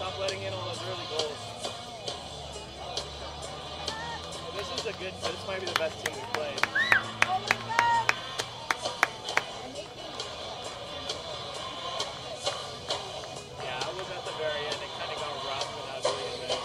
Stop letting in all those early goals. Well, this is a good. This might be the best team we've played. Yeah, I was at the very end. It kind of got rough and ugly, and then.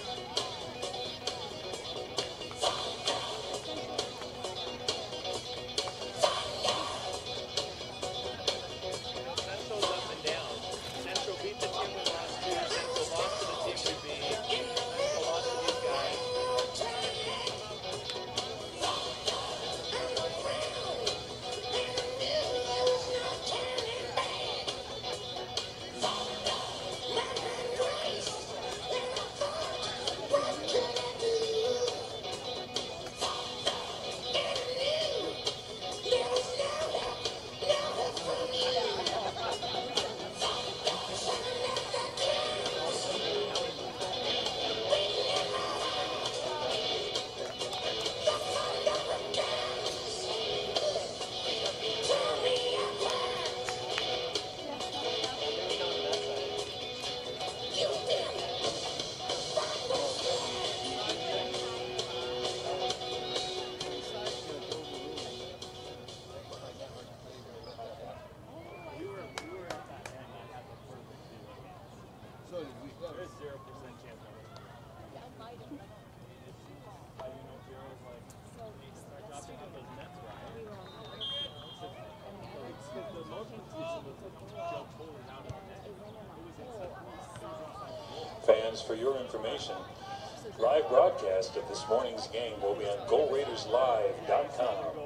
Central's up and down. Central beat the team we lost to. Central lost to the team we beat. Central lost to these guys. There's 0% chance of it. How do you know zero's like, start dropping out those nets, right? The motion season was Joe Kohler out of the net. Fans, for your information, live broadcast of this morning's game will be on GoRaidersLive.com.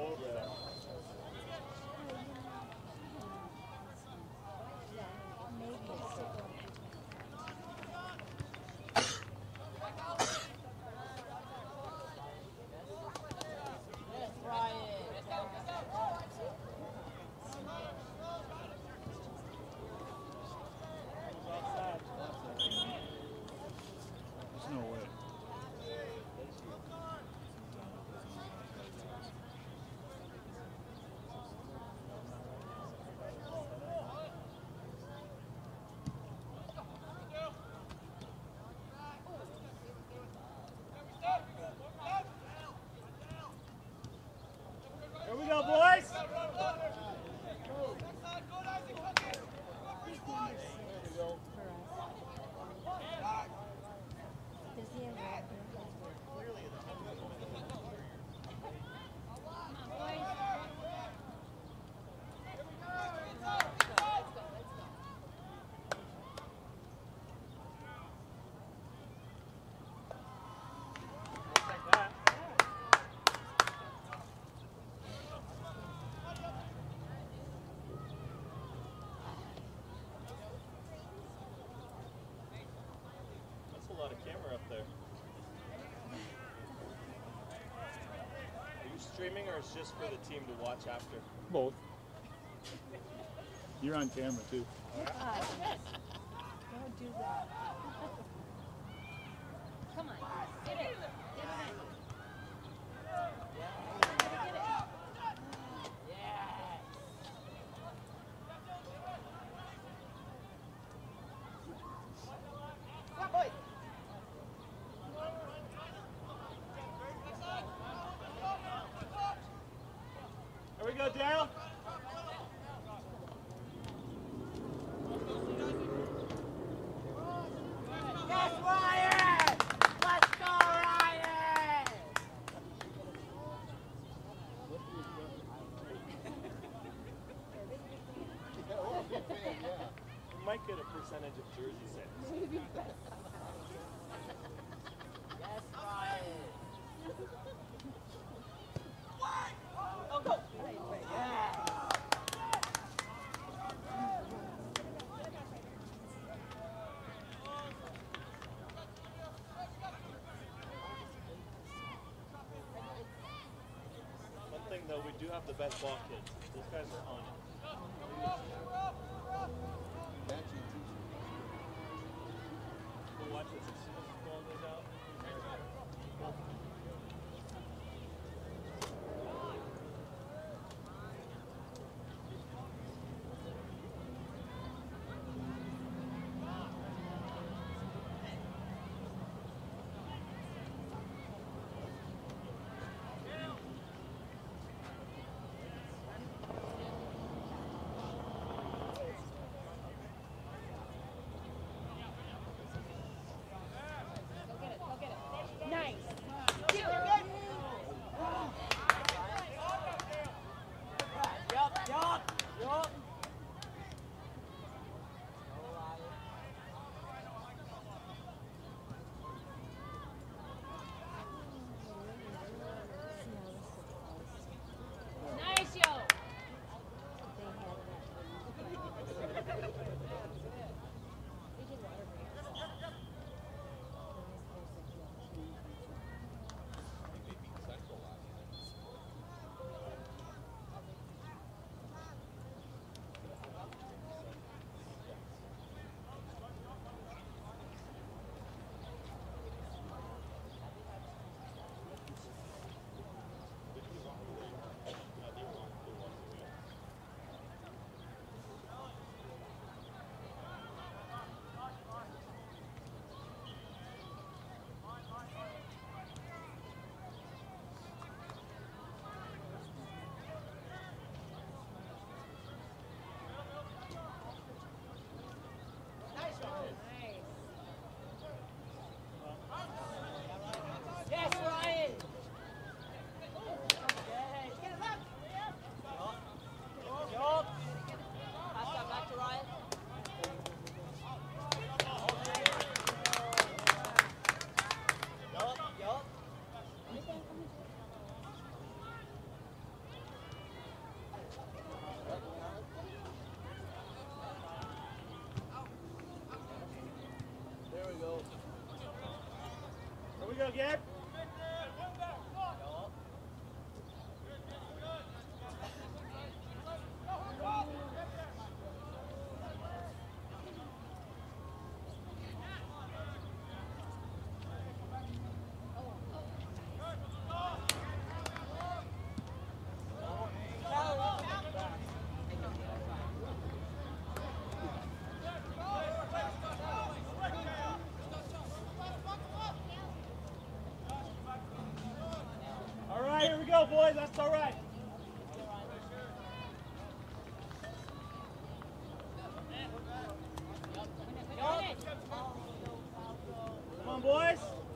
No way. Here we go, boys! A lot of camera up there. Are you streaming or it's just for the team to watch after? Both. You're on camera too. Don't do that. Come on, get it. Get it in. Here we go, Dale. Yes, Ryan! Let's go, Ryan! You might get a percentage of jersey sales. Yes, Ryan! One thing though, we do have the best ball kids. Those guys are on it. We'll watch this as soon as the ball goes out. go, Gabe. All right, here we go, boys. That's all right. Come on, boys.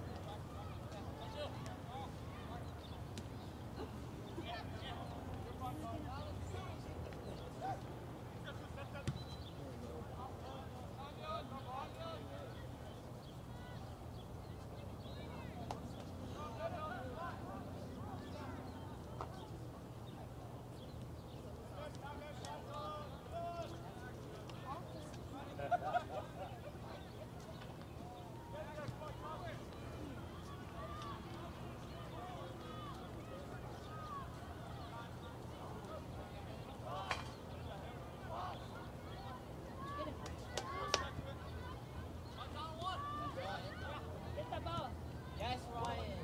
Yes, Ryan.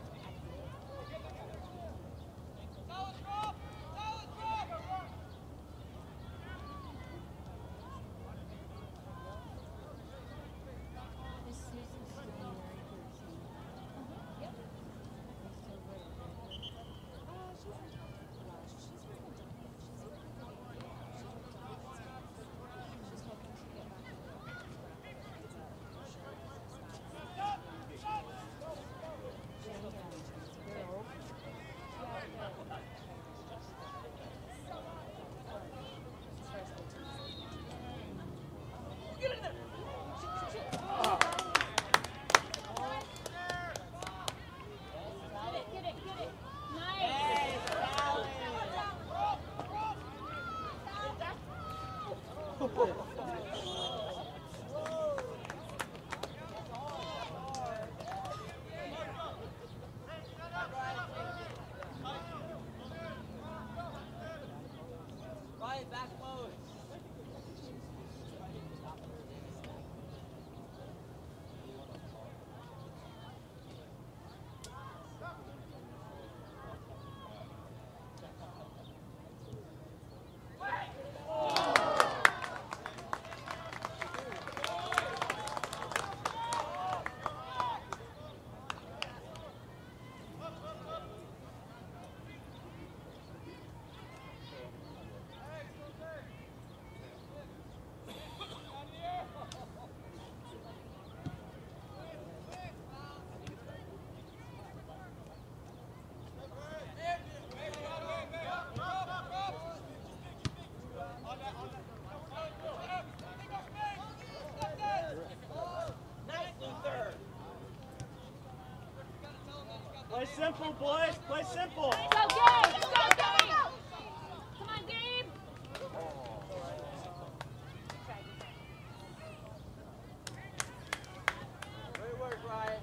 This season's still very good. Yep. Still very good. She's working on it. She's hoping to get back in the Get it. Ryan, back mode. Nice, Luther. Play simple, boys. Play simple. Go, Gabe! Go, Gabe! Come on, Gabe! Great work, Ryan.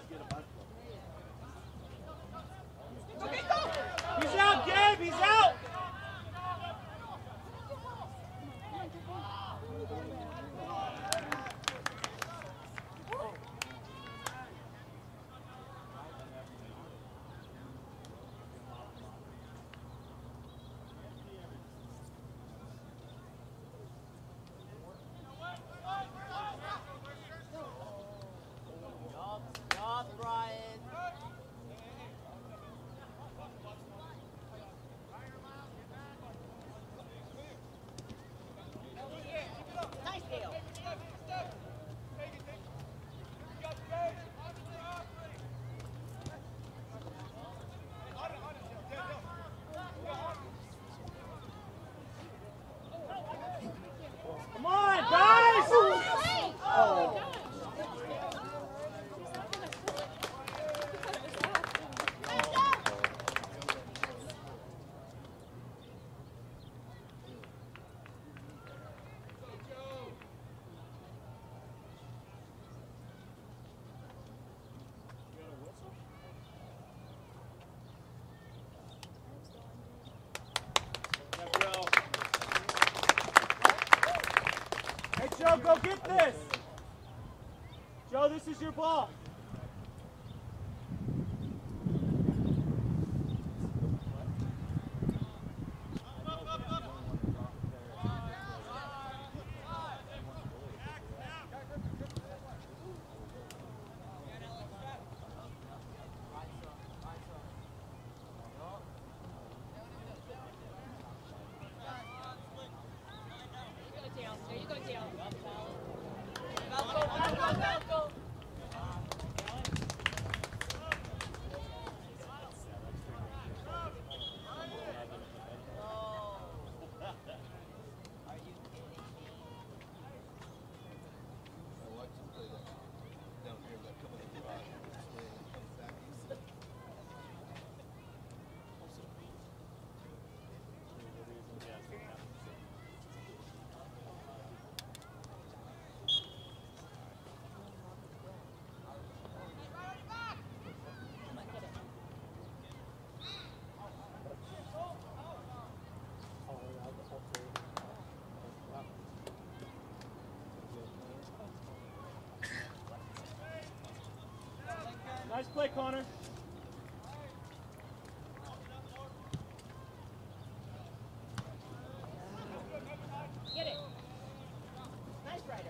He's out, Gabe. He's out. Job, Ryan. Nice deal. Come on, guys. Oh, Hey, Joe, go get this. Joe, this is your ball. there you go, Dale. Malco. Are you kidding me? Nice play, Connor. Get it. Nice, Ryder.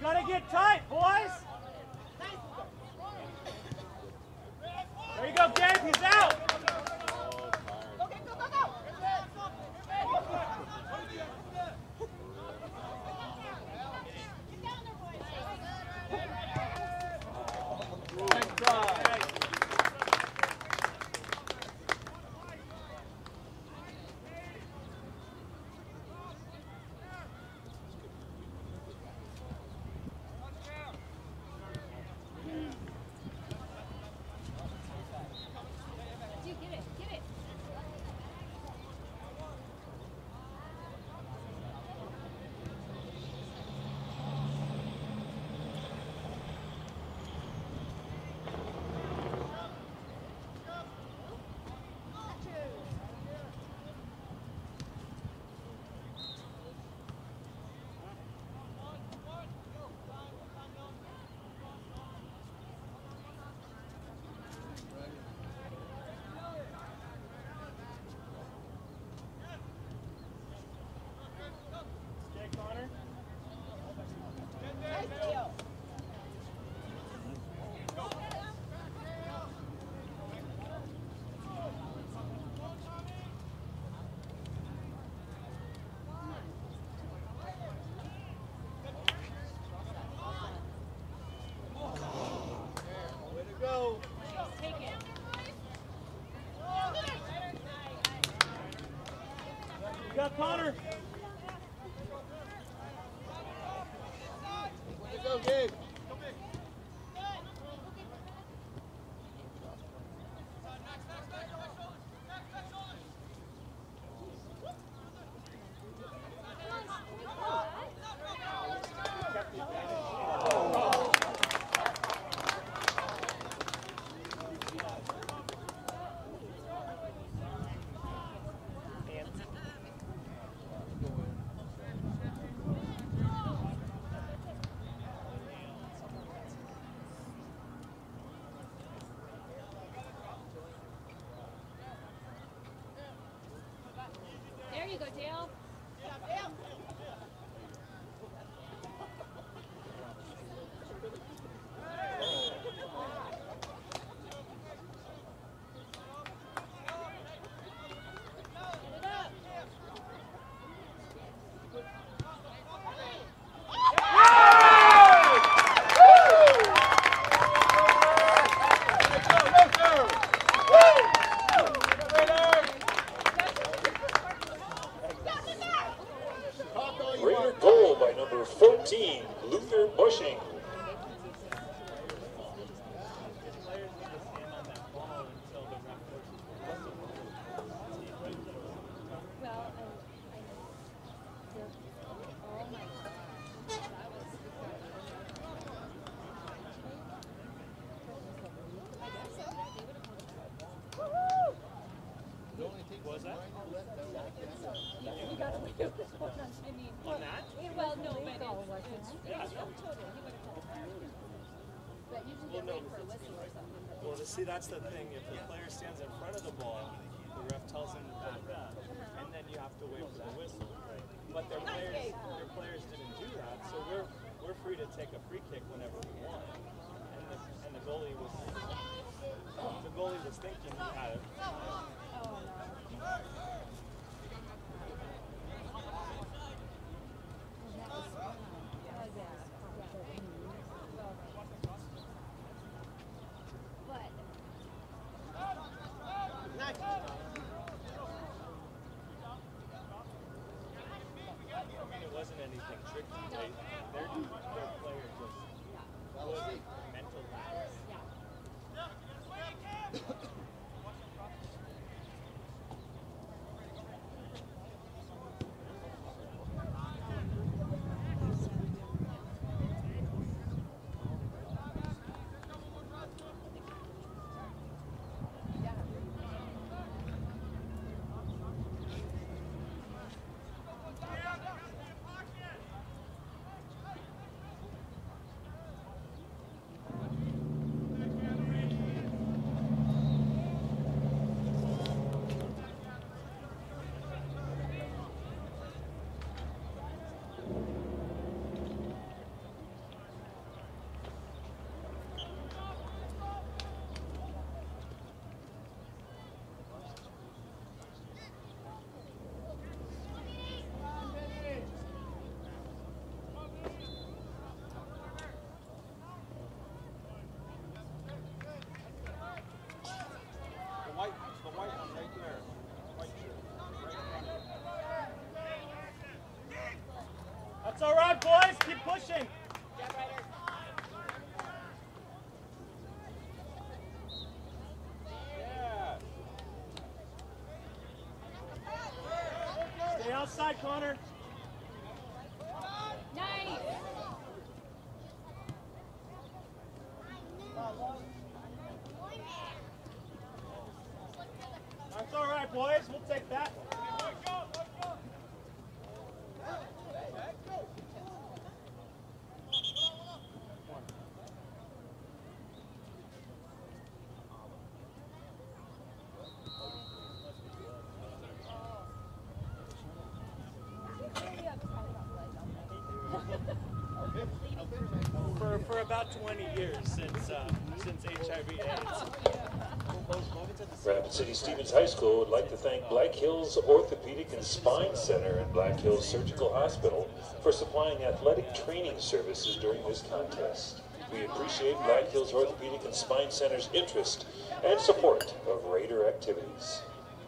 Gotta get tight, boys. There you go, Gabe. He's out. Got Connor. Let's go, Gabe. There you go, Dale. Raider goal by number 14, Luther Bushing. Was that? You got away with this one. I mean, On that? well, no, but it's Yeah, totally. He would have called that. But usually they wait for a whistle or something. Well, see, that's the thing. If the player stands in front of the ball, the ref tells him to back up, and then you have to wait for the whistle. But their players didn't do that, so we're free to take a free kick whenever we want. And the goalie was thinking he had it. It wasn't anything tricky. Their player just was mental lapse. pushing. Jab rider. Stay outside, Connor. Nice. That's all right, boys. We'll take that. For about 20 years since HIV/AIDS. Rapid City Stevens High School would like to thank Black Hills Orthopedic and Spine Center and Black Hills Surgical Hospital for supplying athletic training services during this contest. We appreciate Black Hills Orthopedic and Spine Center's interest and support of Raider activities.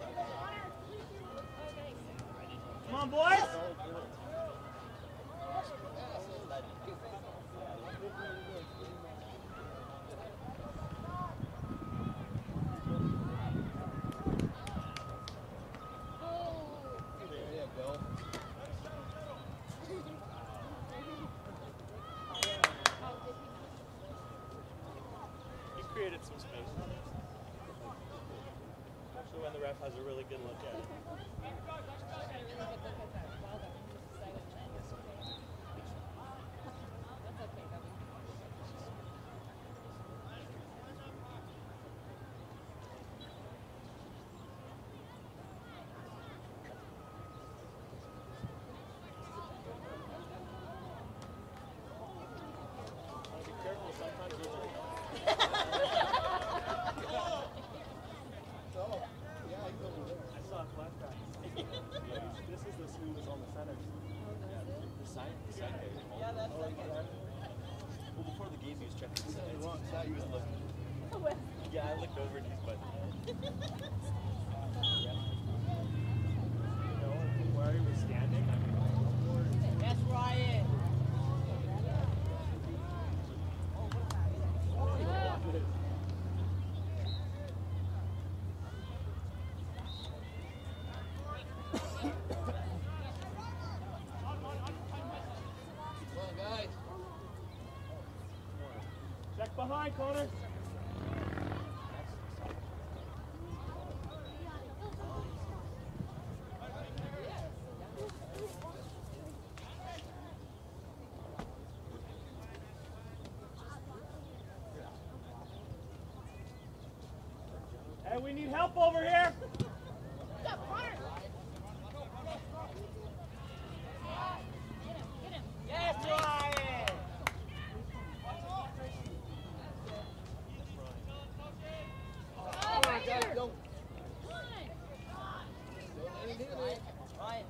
Come on, boys. He created some space. Especially when the ref has a really good look at it. Be careful, sometimes those are I saw a flashback. This is the who was on the center. The side Yeah, that's Well, before the game, he was checking the sides. He was looking. Yeah, I looked over and he's but. You know, where he was standing. That's Ryan. Check behind, Connor. Hey, we need help over here. Yes, Ryan. Ryan.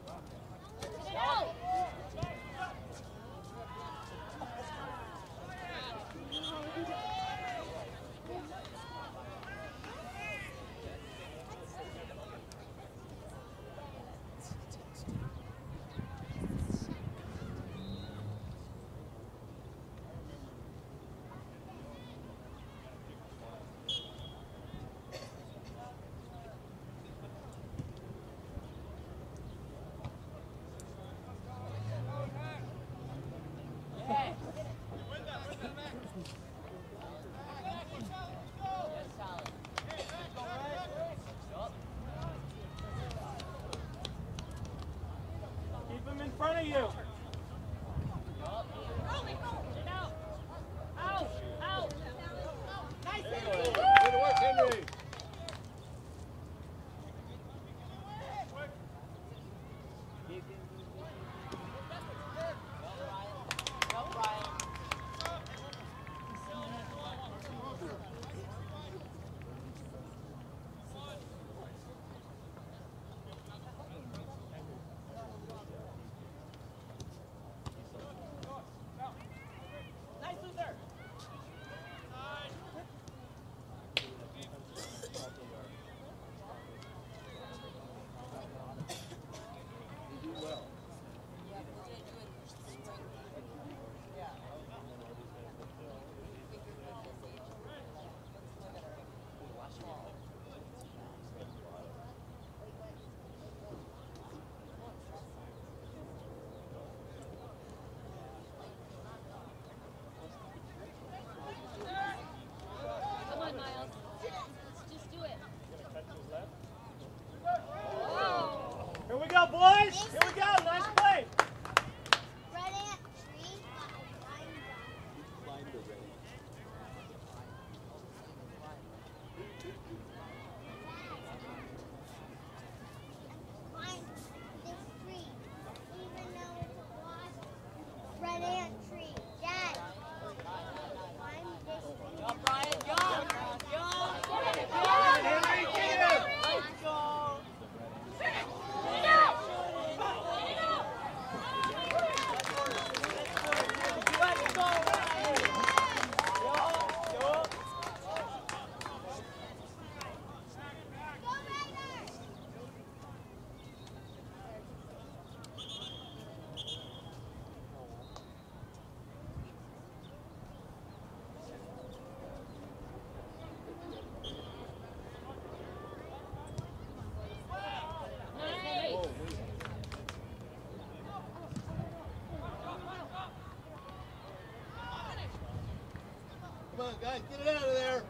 Let's just do it. Here we go, boys. Here we go. Nice play. Red ant tree. Climb this tree, even though it's a wasp. Red ant tree. Dad. Climb this tree. Jump, Ryan, jump! Jump! Henry, get him. Let's go! Let's go, Ryan! Yo! Go Raiders! Nice. Come on, guys, get it out of there.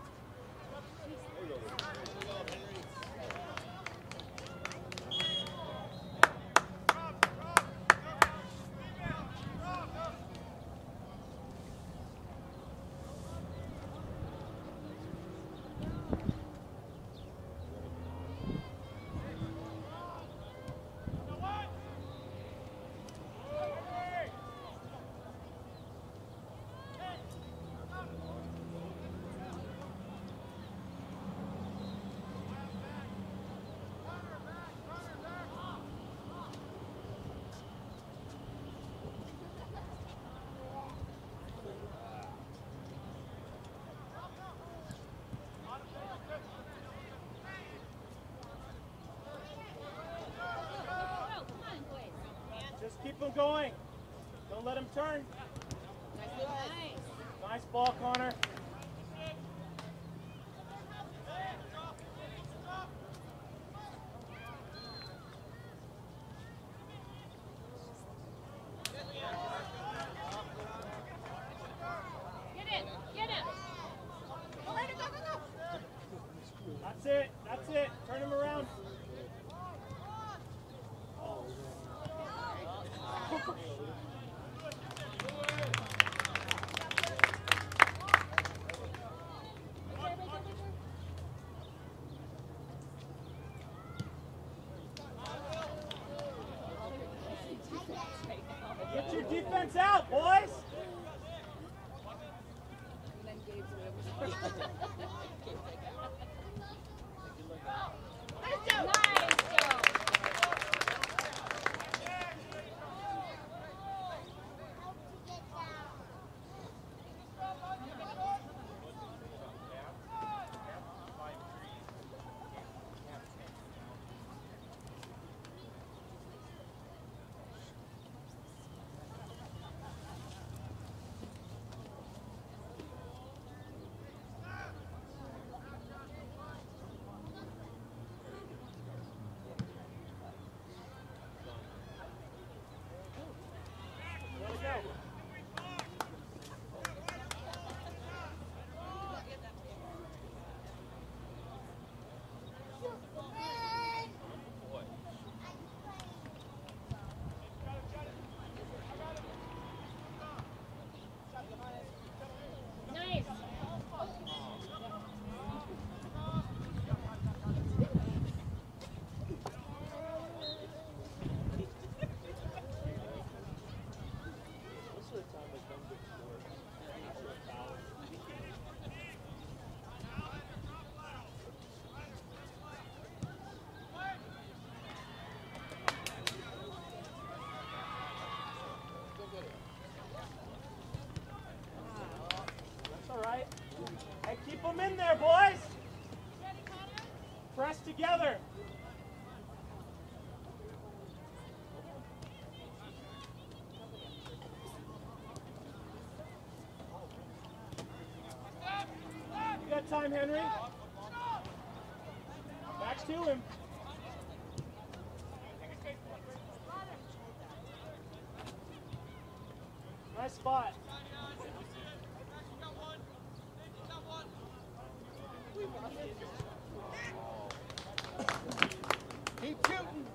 Go, come on, boys. Just keep them going. Don't let them turn. Nice. Nice ball, Connor. Get in. Get in. That's it. That's it. Turn him around. Get your defense out, boys. Nice, Joe. Help to get down. Nice. That's all right. Hey, keep them in there, boys. Press together. You got time, Henry. Back to him. Nice spot. Keep shooting.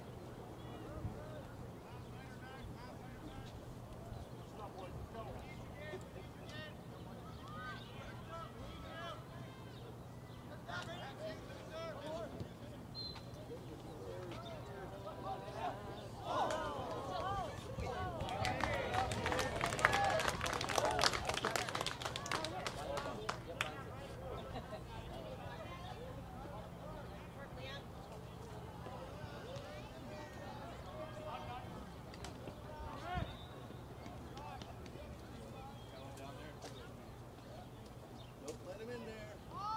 Don't let him in there.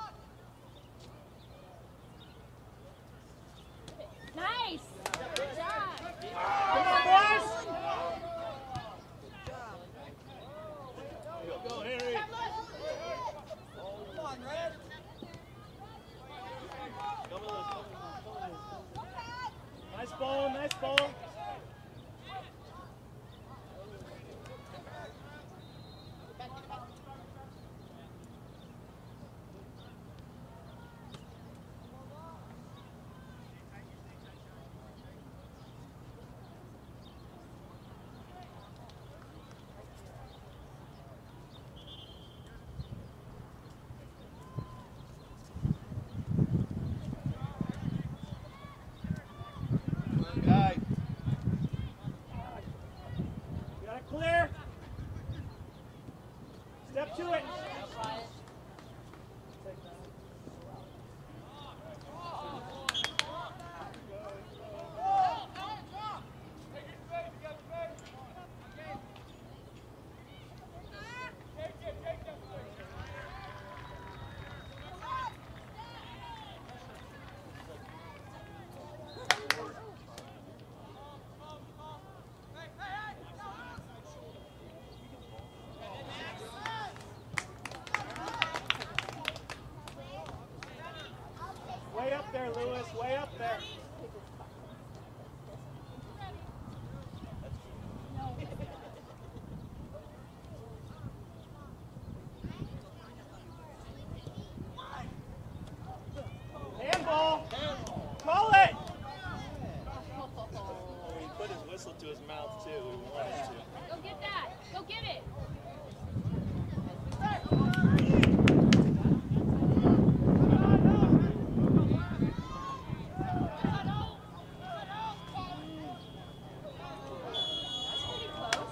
Nice. Good job. Come on, boys. Go, Henry. Come on, Red. Nice ball, nice ball. Come on, guy. You got it clear. Step to it. Way up there, Lewis. Way up there. Handball. Call it. He put his whistle to his mouth too. We wanted to. Go get that. Go get it. That's pretty close.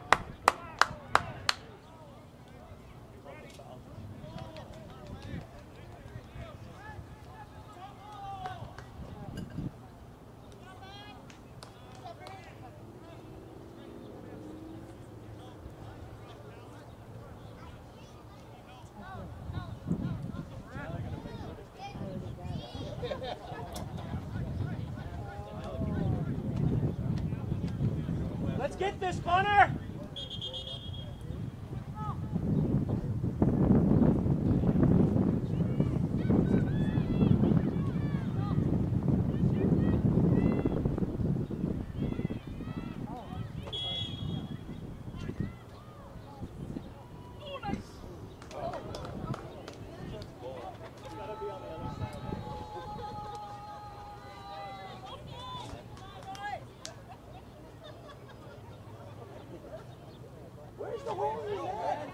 Let's get this, Bunner. Gotta be on the other side. Where's the hole in the net?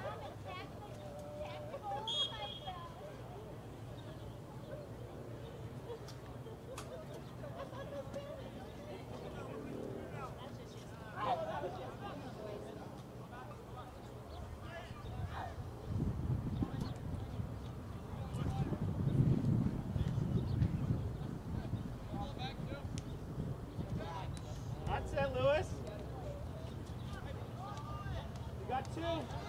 That's it, Lewis. You got two.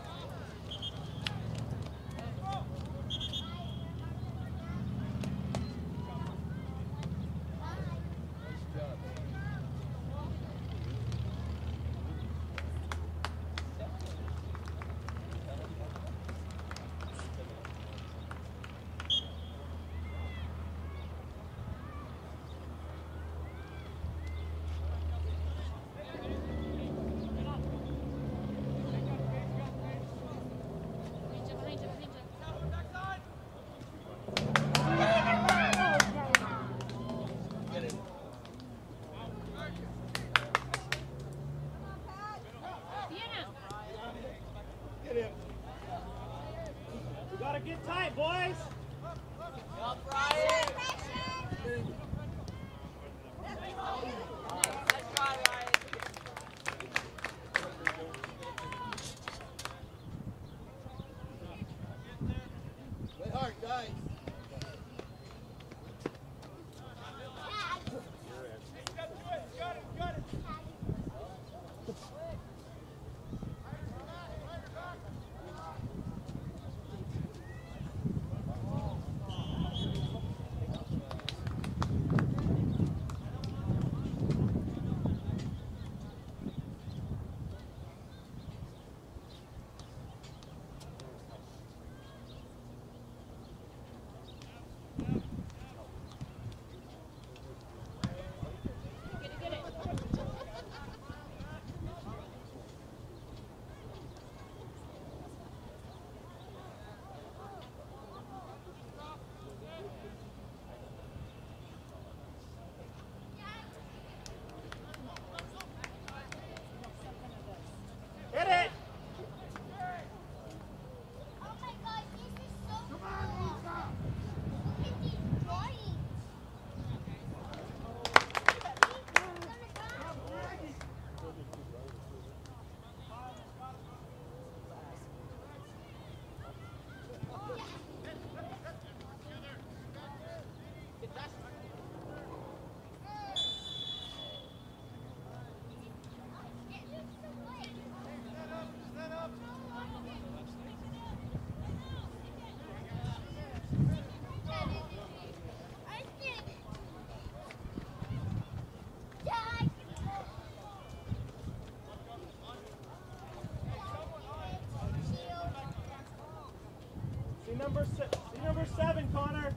See number 7, Connor.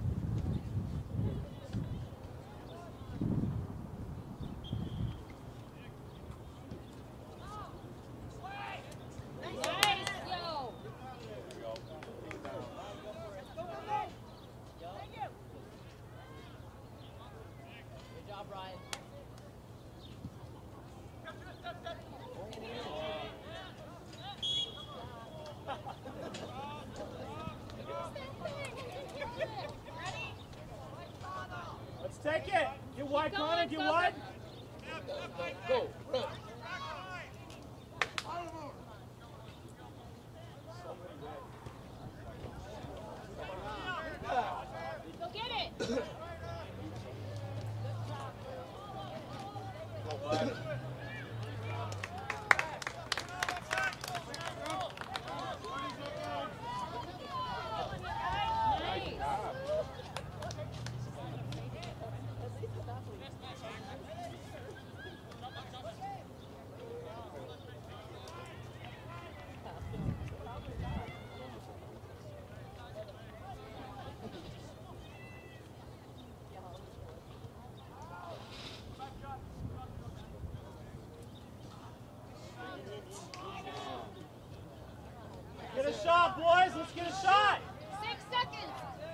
Take it! Get wide, Connor, get wide! Go, run. Go get it! Get a shot, boys! Let's get a shot! 6 seconds!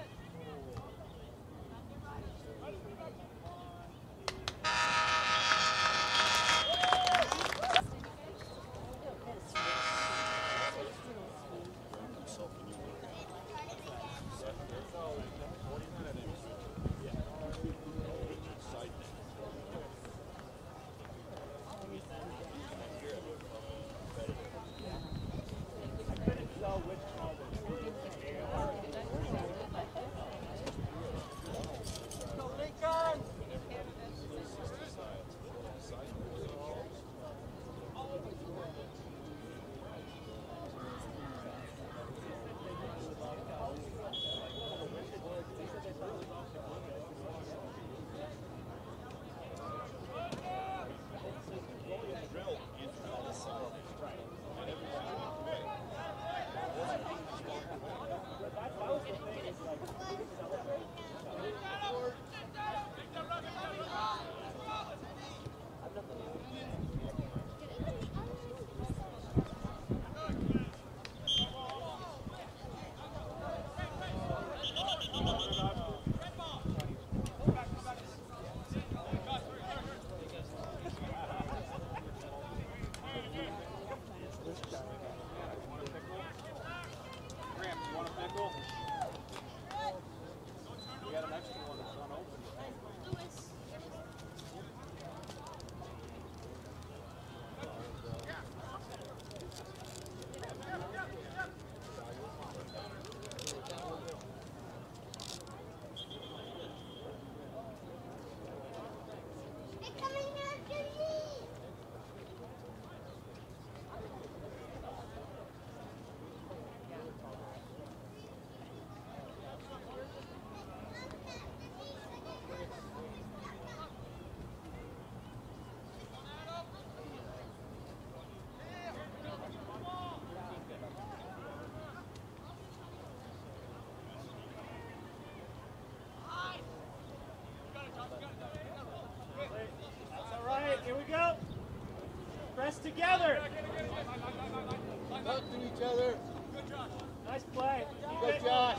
Here we go. Press together. Talk to each other. Nice play. Good, Josh.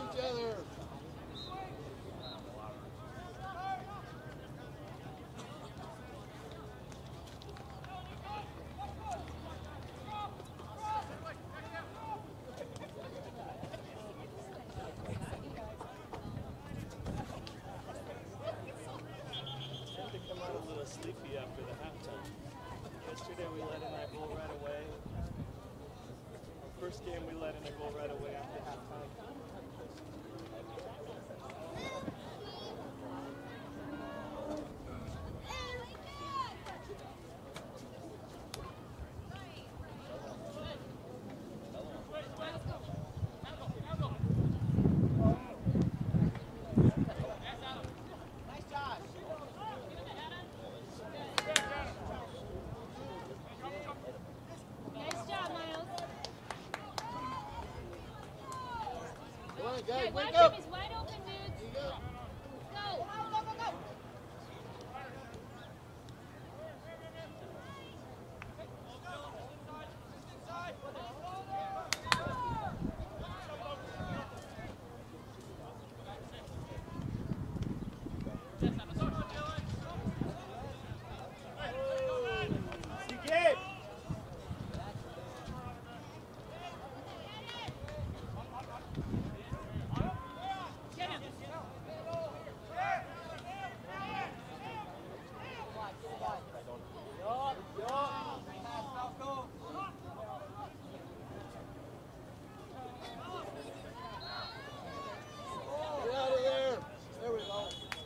each other. Tend to come out a little sleepy after the halftime. Yesterday we let in that goal right away. First game we let in a goal right away after halftime. Nice job, Miles. Come on, Okay, guys, watch wake him. up. He's wide open, dudes. Here you go. Go. See Gabe. Get out of there. There we go.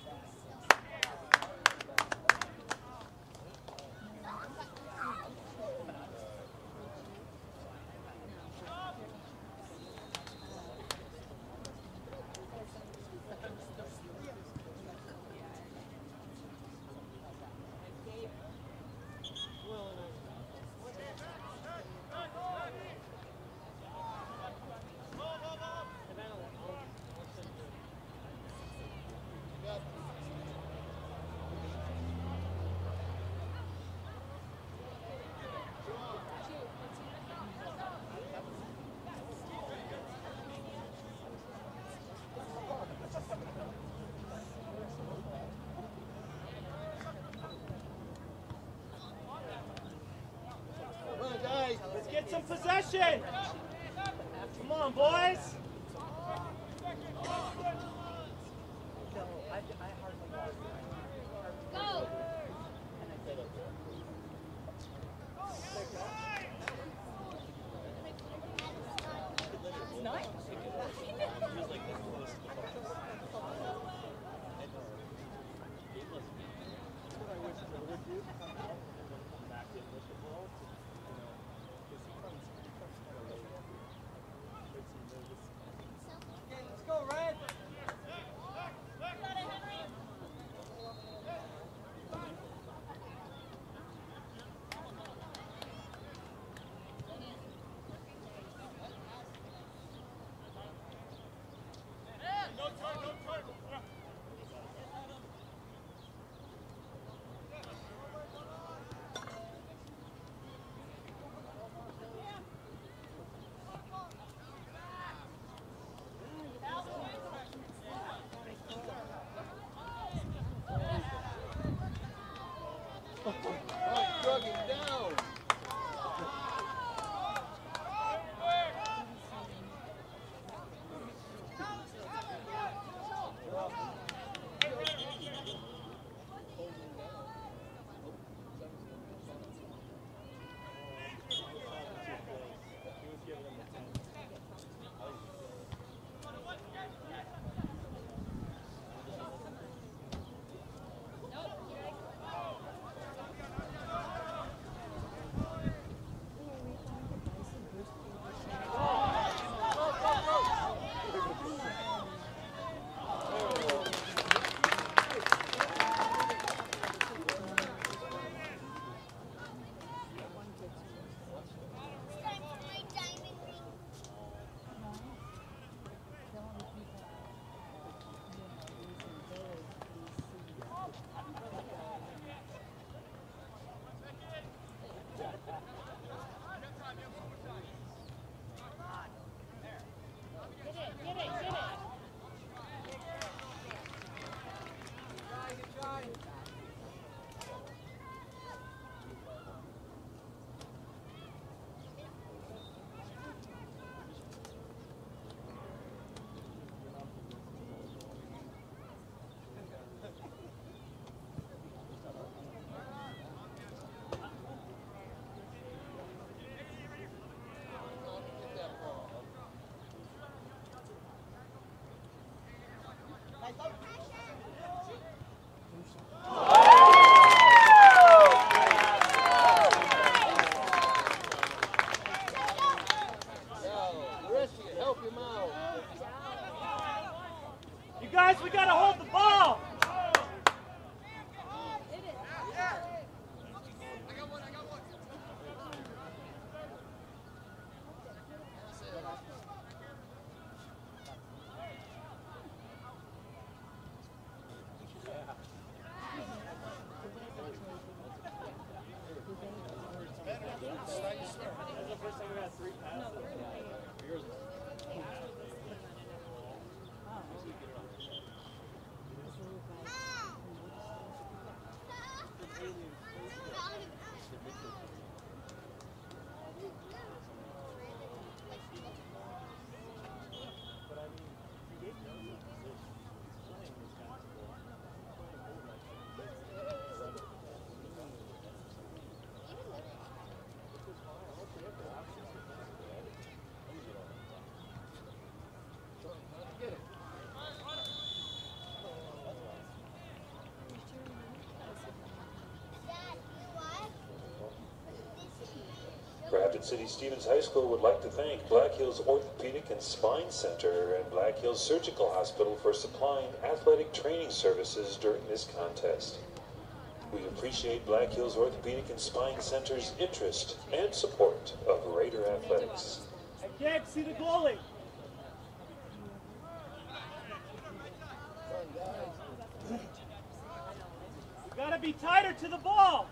Come on, guys. Let's get some possession. Come on, boys. Go. Back in with the ball, because he comes, Rapid City Stevens High School would like to thank Black Hills Orthopedic and Spine Center and Black Hills Surgical Hospital for supplying athletic training services during this contest. We appreciate Black Hills Orthopedic and Spine Center's interest and support of Raider Athletics. I can't see the goalie. You gotta be tighter to the ball.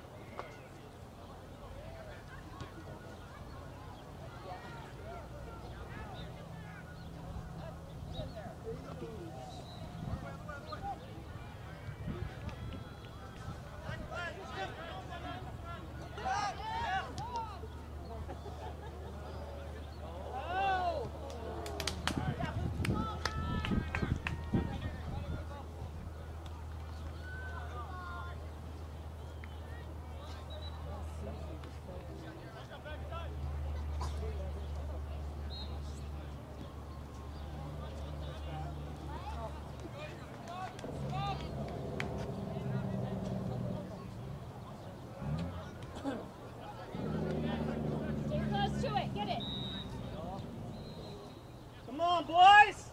Boys!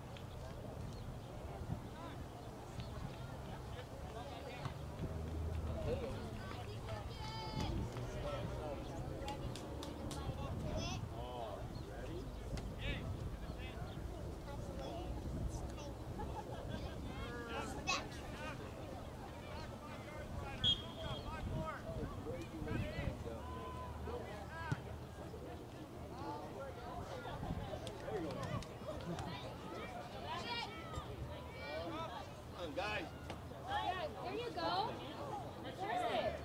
Guys. There you go. Perfect.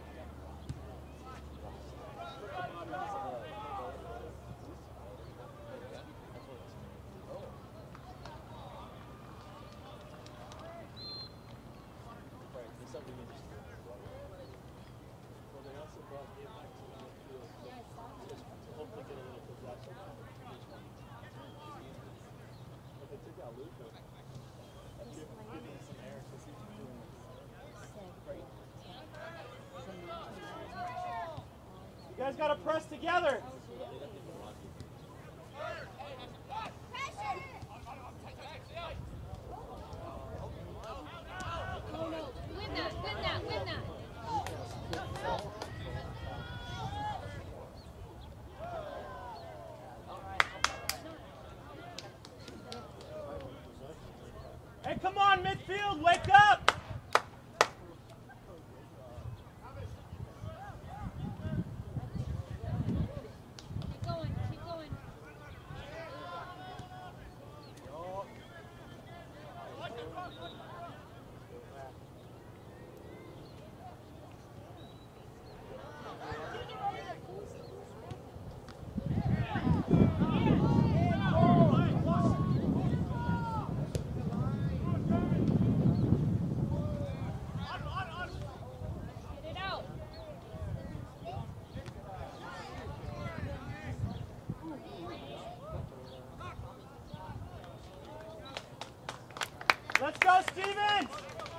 You guys gotta press together. Win that, win that, win that. Hey, come on, midfield, wake up! Keep going, keep going. Get it out. Let's go, Stevens!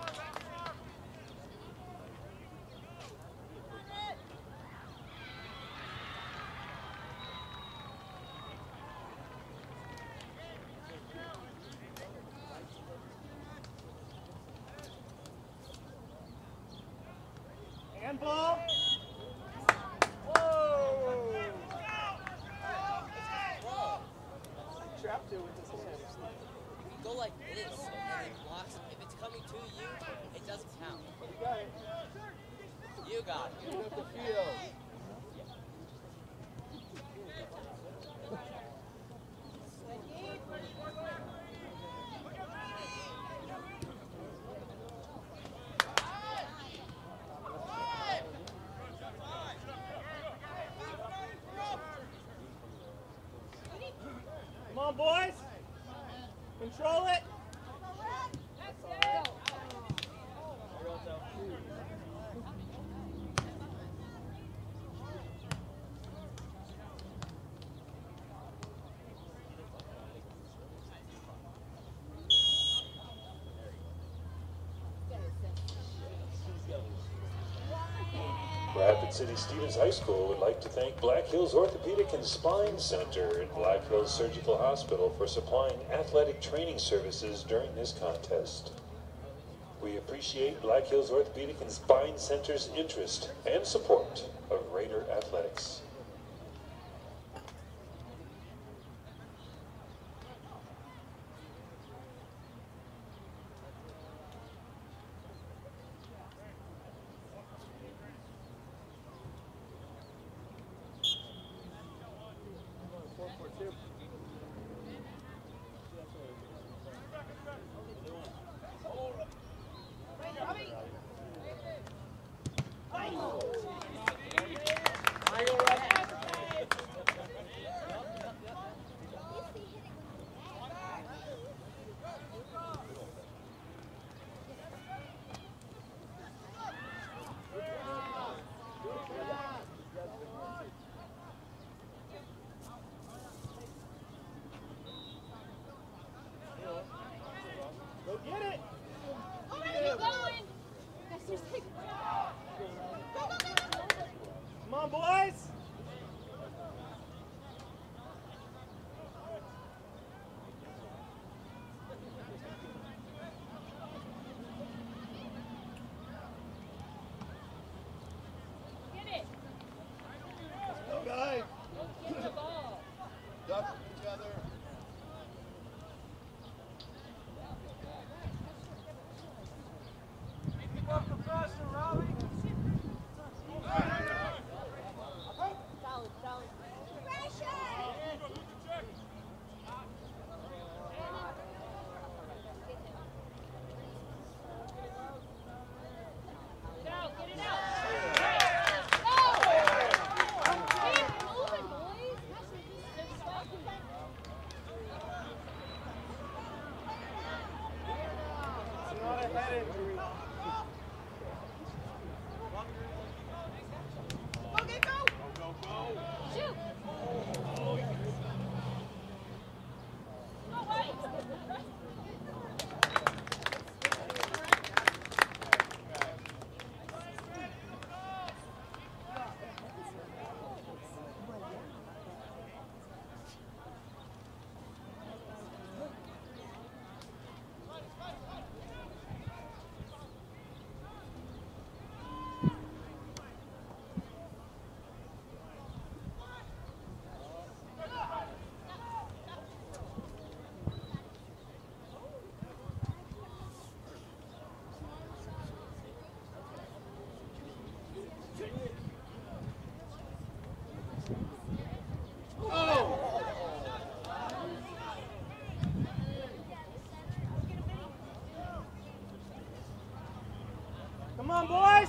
Handball. Whoa! Trapped it with his hands. Go like this, and then it blocks. If it's coming to you, it doesn't count. You got it. You got it. Get up the field. Come on, boys. Control it. Rapid City Stevens High School would like to thank Black Hills Orthopedic and Spine Center and Black Hills Surgical Hospital for supplying athletic training services during this contest. We appreciate Black Hills Orthopedic and Spine Center's interest and support of Raider Athletics. Go get it. Keep going. That's just like, Come on, boys. get it. Go, guys. Get the ball. Duck each other. Solid, solid. Get out, get it out. Go! Keep moving, boys. It's not a head injury. Shoot! Go, White! Come on, boys.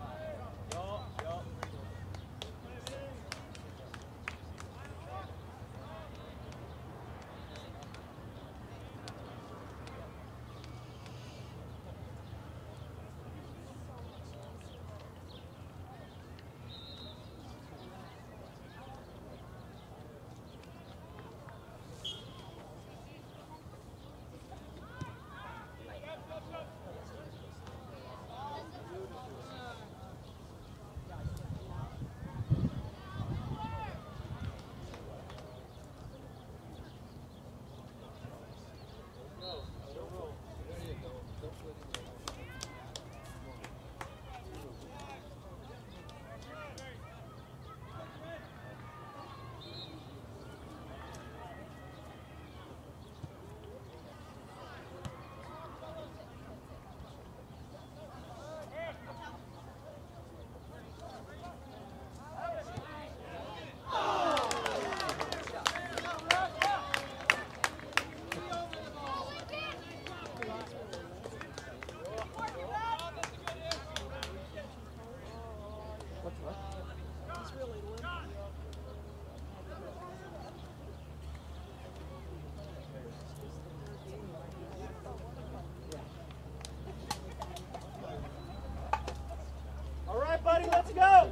All right, buddy, let's go.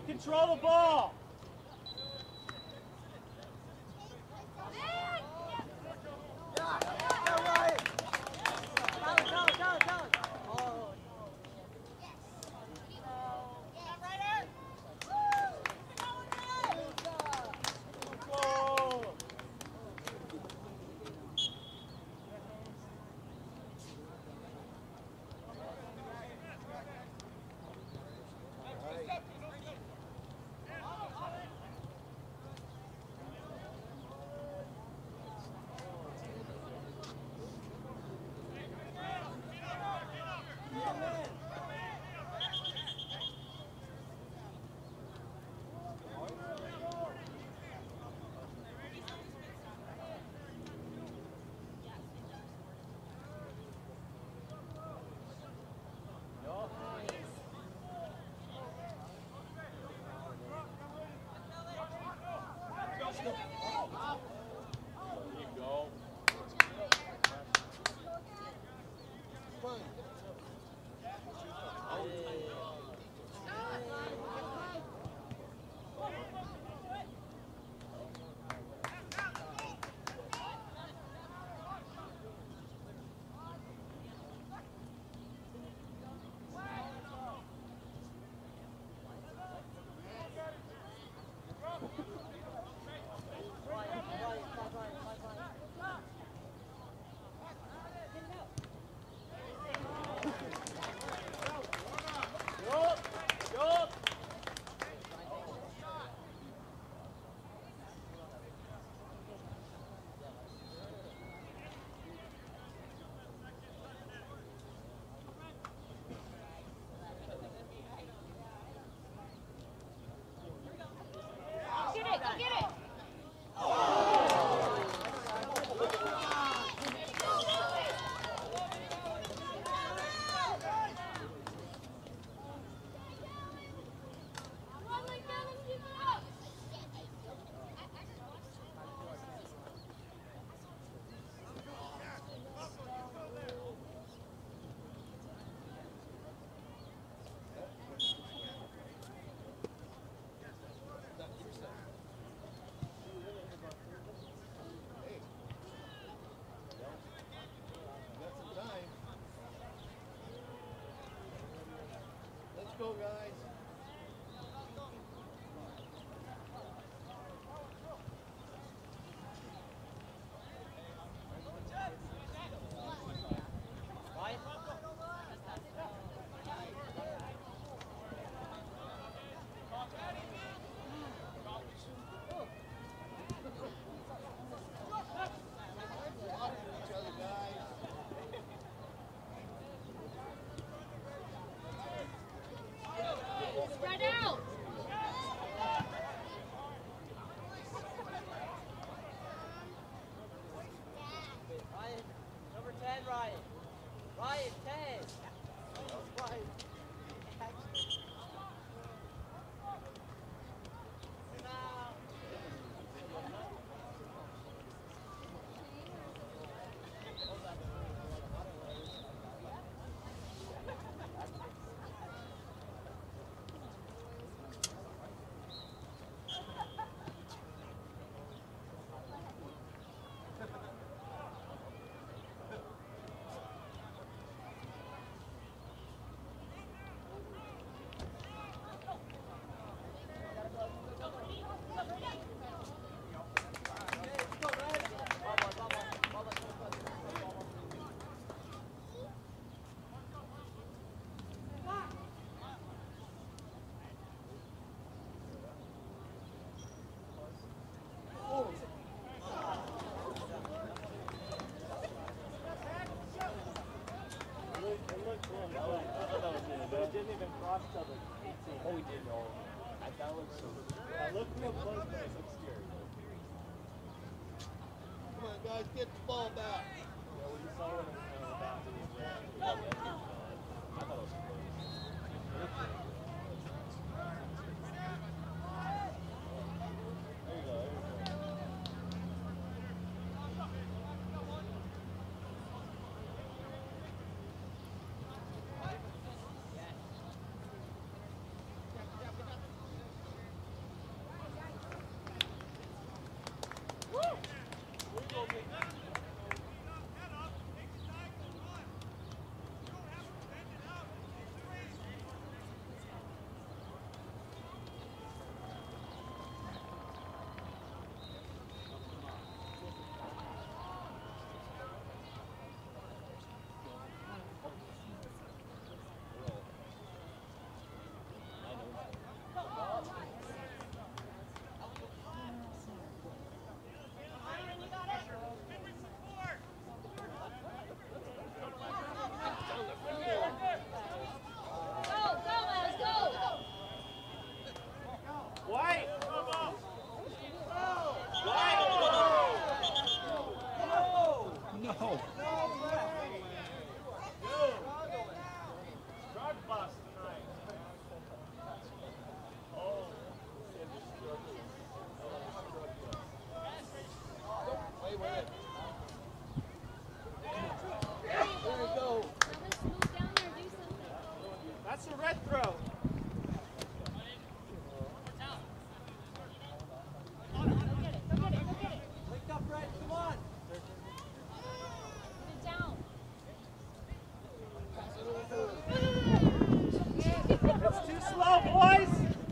control the ball. Go, guys. Spread out. Ryan, number 10, Ryan. Ryan, 10. Ryan. It didn't even cross till the 18. Oh, we did. That looks so good. Look real close, but it looks scary. Come on, guys, get the ball back. Yeah, we just saw one about to I thought it was close. There you go. That's a red throw. Wake up, Red. Come on. Get down. It's too slow, boys.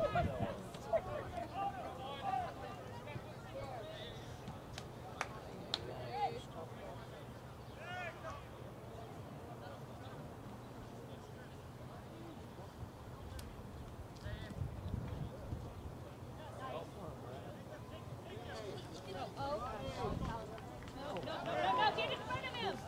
No, get in front of him.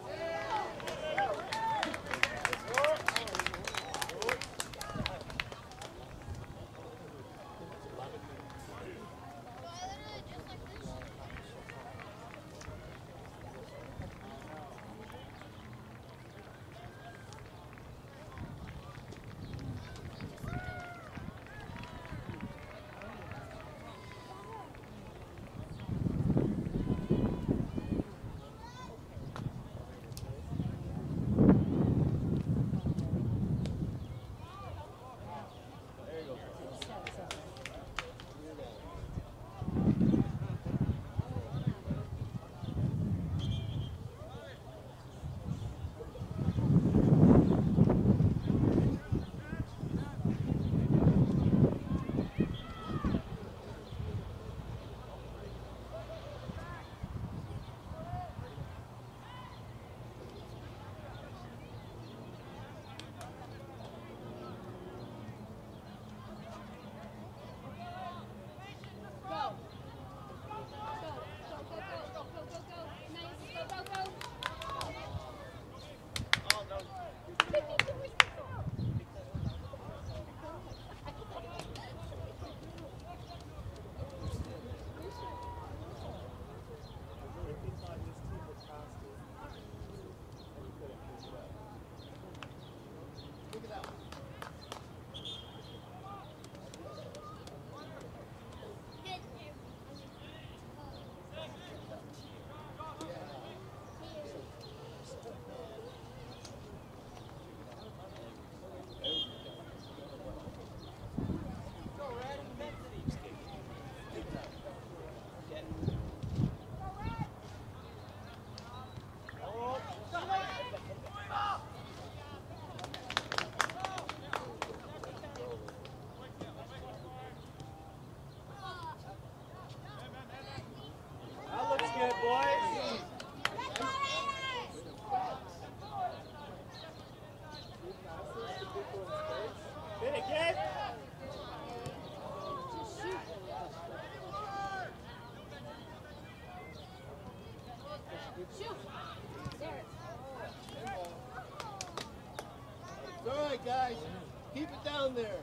That looks good, boys. Hit it, kid. Shoot. There. It's all right, guys. Keep it down there.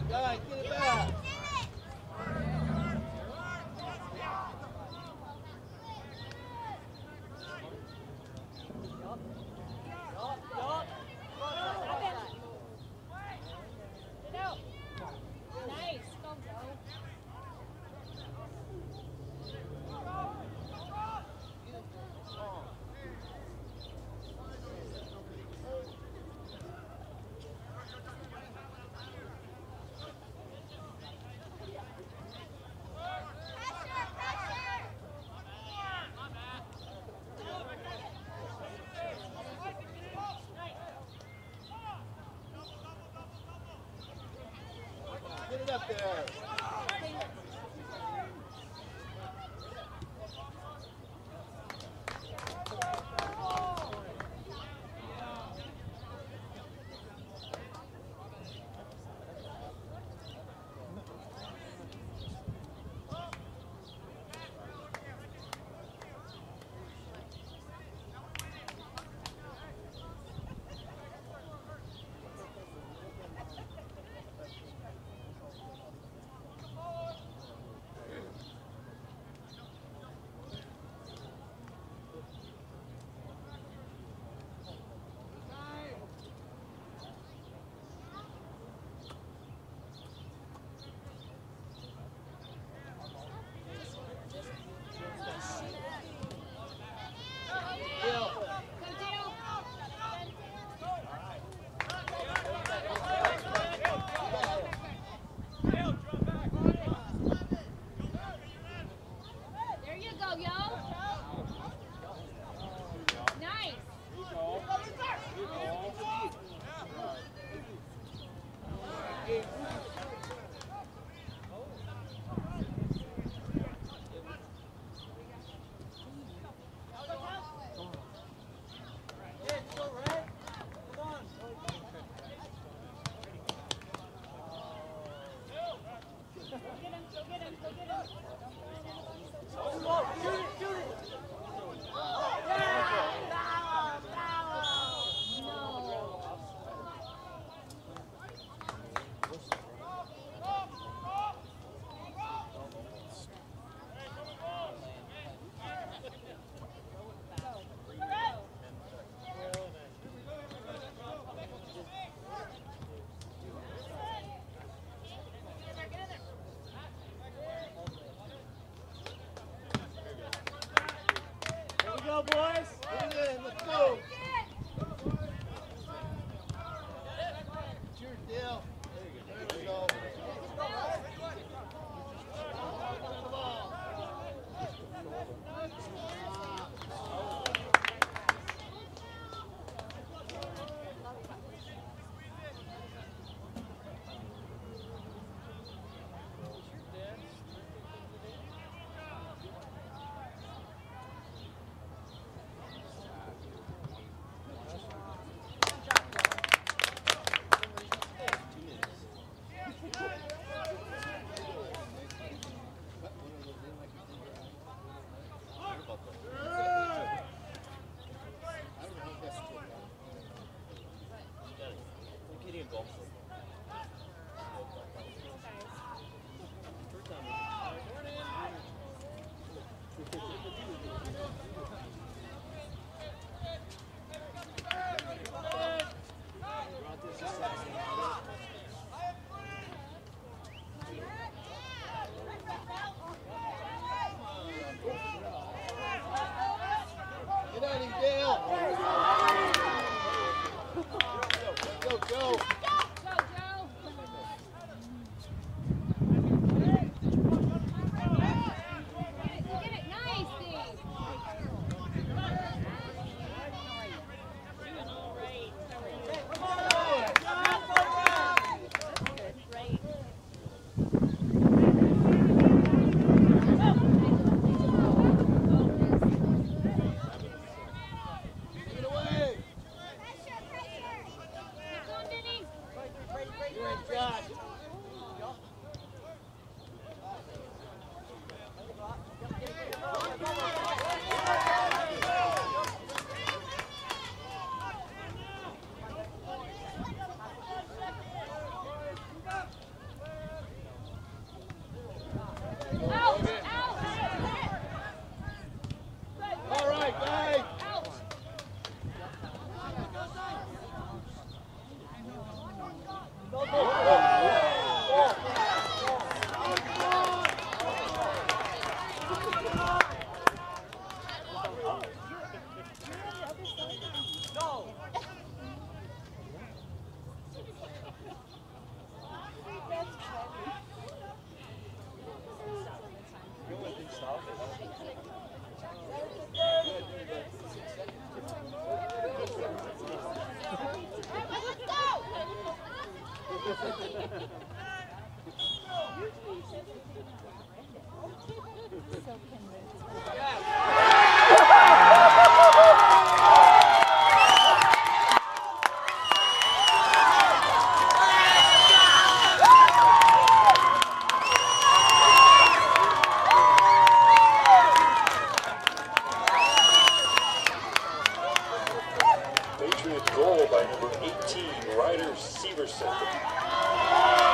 Guy, get it back. Nice. Go, Joe. Get it up there. There you go, yo. Nice. Here we go, boys. Get it in. Let's go. It's your deal. There we go. Get on him, Dale. Go, go. Go, Joe. Get it. Nice, Steve. Patriot goal by number 18, Ryder Severson.